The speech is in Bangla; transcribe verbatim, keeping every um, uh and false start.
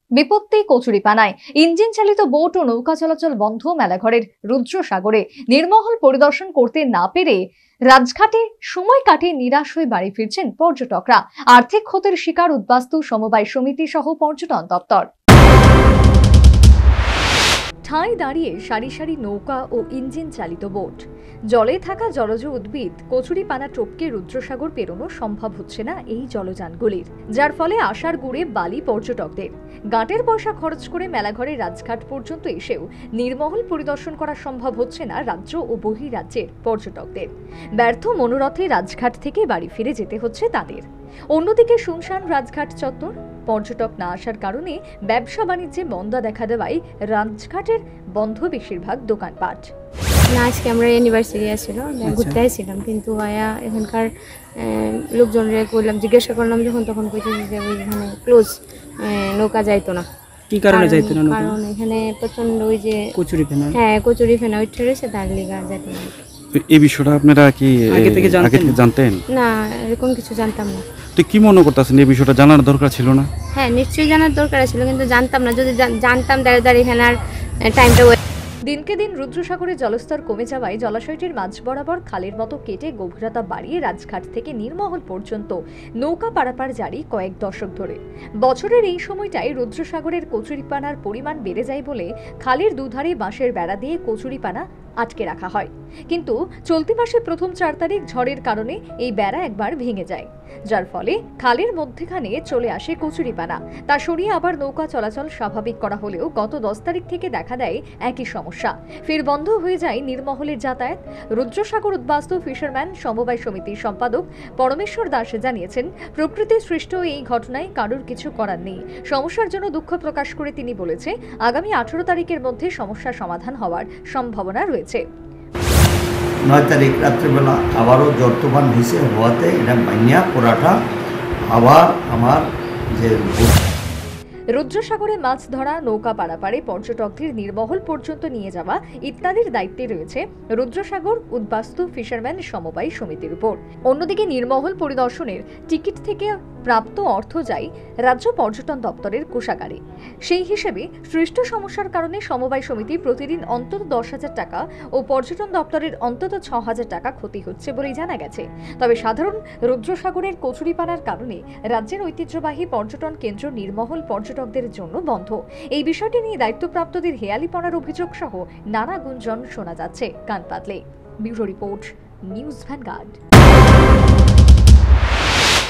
বিপত্তি কচুরিপানায় ইঞ্জিন চালিত বোট ও নৌকা চলাচল বন্ধ মেলাঘরের রুদ্রসাগরে নির্মহল পরিদর্শন করতে না পেরে রাজঘাটে সময় কাটিয়ে নিরাশ হয়ে বাড়ি ফিরছেন পর্যটকরা। আর্থিক ক্ষতির শিকার উদ্বাস্তু সমবায় সমিতি সহ পর্যটন দপ্তর। ঠাঁই দাঁড়িয়ে সারি সারি নৌকা ও ইঞ্জিন চালিত বোট, জলে থাকা জলজ উদ্ভিদ, কচুরিপানা টপকে রুদ্রসাগর পেরোনো সম্ভব হচ্ছে না এই জলযানগুলির, যার ফলে আশার গুড়ে বালি পর্যটকদের। গাঁটের পয়সা খরচ করে মেলাঘরে রাজঘাট পর্যন্ত এসেও নির্মহল পরিদর্শন করা সম্ভব হচ্ছে না রাজ্য ও বহিরাজ্যের পর্যটকদের। ব্যর্থ মনোরথে রাজঘাট থেকে বাড়ি ফিরে যেতে হচ্ছে তাদের। অন্যদিকে শুনশান রাজঘাট চত্বর, পর্যটক না আসার কারণে ব্যবসা বাণিজ্যে মন্দা দেখা দেওয়ায় রাজঘাটের বন্ধ বেশিরভাগ দোকানপাট। না, আজকে আমরা ইউনিভার্সিটি আসছিল, ঘুরতে আসছিলাম, কিন্তু আয়া এখানকার লোকজনরে কইলাম, জিজ্ঞাসা করলাম যখন, তখন কইছে যে ওইখানে ক্লোজ, নৌকা যাইতো না। কি কারণে যাইতো না? কারণ এখানে প্রচন্ড ওই যে কচুরি ফেনা, হ্যাঁ কচুরি ফেনা ওইটা রয়েছে, তার লিগা যাইতো না। এই বিষয়টা আপনারা কি আগে থেকে জানতেন? না, এরকম কিছু জানতাম না। তো কি মনে করতেছেন, এই বিষয়টা জানার দরকার ছিল না? হ্যাঁ, নিশ্চয়ই জানার দরকার ছিল, কিন্তু জানতাম না। যদি জানতাম দাঁড়িয়ে দাঁড়িয়ে এখানে আর টাইমটা। দিনকে দিন রুদ্রসাগরের জলস্তর কমে যাওয়ায় জলাশয়টির মাঝ বরাবর খালের মতো কেটে গভীরতা বাড়িয়ে রাজঘাট থেকে নির্মহল পর্যন্ত নৌকা পারাপার জারি কয়েক দশক ধরে। বছরের এই সময়টায় রুদ্রসাগরের কচুরিপানার পরিমাণ বেড়ে যায় বলে খালের দুধারে বাঁশের বেড়া দিয়ে কচুরিপানা আটকে রাখা হয়, কিন্তু চলতি মাসের প্রথম চার তারিখ ঝড়ের কারণে এই বেড়া একবার ভেঙে যায়, যার ফলে খালের মধ্যখানে চলে আসে কচুরিপানা। তা সরিয়ে আবার নৌকা চলাচল স্বাভাবিক করা হলেও গত দশ তারিখ থেকে দেখা দেয় একই সমস্যা, ফের বন্ধ হয়ে যায় নির্মহলের যাতায়াত। রুদ্রসাগর উদ্বাস্তু ফিশারম্যান সমবায় সমিতির সম্পাদক পরমেশ্বর দাস জানিয়েছেন, প্রকৃতি সৃষ্ট এই ঘটনায় কারোর কিছু করার নেই। সমস্যার জন্য দুঃখ প্রকাশ করে তিনি বলেছে, আগামী আঠারো তারিখের মধ্যে সমস্যার সমাধান হওয়ার সম্ভাবনা রয়েছে। নয় তারিখ রাত্রেবেলা আবারও ঝড় তুফান ভেসে হওয়াতে এটা বানিয়া পোড়াটা আবার আমার যে রুদ্রসাগরে মাছ ধরা, নৌকা পারাপারে পর্যটকদের নির্মহল পর্যন্ত নিয়ে যাওয়া ইত্যাদির দায়িত্বে রয়েছে রুদ্রসাগর উদ্বাস্তু ফিশারম্যান সমবায় সমিতির উপর। অন্যদিকে নির্মহল পরিদর্শনের টিকিট থেকে প্রাপ্ত অর্থ যায় রাজ্য পর্যটন দপ্তরের কোষাগারে। সেই হিসেবে সৃষ্ট সমস্যার কারণে সমবায় সমিতি প্রতিদিন অন্তত দশ হাজার টাকা ও পর্যটন দপ্তরের অন্তত ছ হাজার টাকা ক্ষতি হচ্ছে বলেই জানা গেছে। তবে সাধারণ রুদ্রসাগরের কচুরিপানার কারণে রাজ্যের ঐতিহ্যবাহী পর্যটন কেন্দ্র নির্মহল পর্যটকদের জন্য বন্ধ। এই বিষয়টি নিয়ে দায়িত্বপ্রাপ্তদের হেয়ালিপনার অভিযোগ সহ নানা গুঞ্জন শোনা যাচ্ছে কান পাতলে। Bureau report, news vanguard.